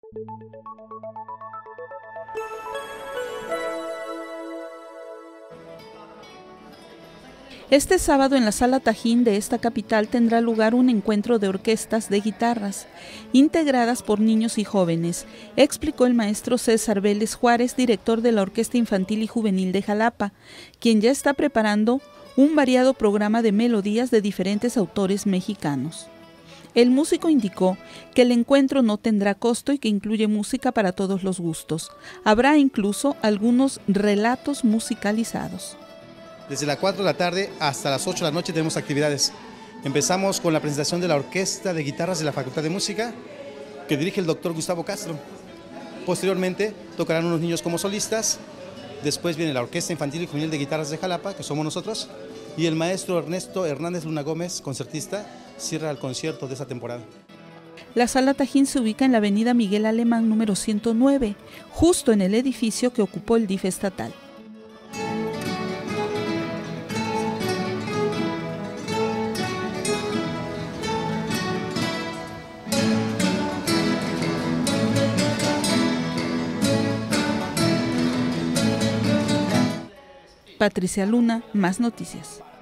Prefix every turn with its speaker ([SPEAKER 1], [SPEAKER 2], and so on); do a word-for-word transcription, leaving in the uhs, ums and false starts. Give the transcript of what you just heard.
[SPEAKER 1] Este sábado en la Sala Tajín de esta capital tendrá lugar un encuentro de orquestas de guitarras, integradas por niños y jóvenes, explicó el maestro César Vélez Juárez, director de la Orquesta Infantil y Juvenil de Jalapa, quien ya está preparando un variado programa de melodías de diferentes autores mexicanos. El músico indicó que el encuentro no tendrá costo y que incluye música para todos los gustos. Habrá incluso algunos relatos musicalizados.
[SPEAKER 2] Desde las cuatro de la tarde hasta las ocho de la noche tenemos actividades. Empezamos con la presentación de la Orquesta de Guitarras de la Facultad de Música, que dirige el doctor Gustavo Castro. Posteriormente tocarán unos niños como solistas. Después viene la Orquesta Infantil y Juvenil de Guitarras de Jalapa, que somos nosotros, y el maestro Ernesto Hernández Luna Gómez, concertista, cierra el concierto de esta temporada.
[SPEAKER 1] La Sala Tajín se ubica en la avenida Miguel Alemán número ciento nueve, justo en el edificio que ocupó el D I F estatal. Patricia Luna, Más Noticias.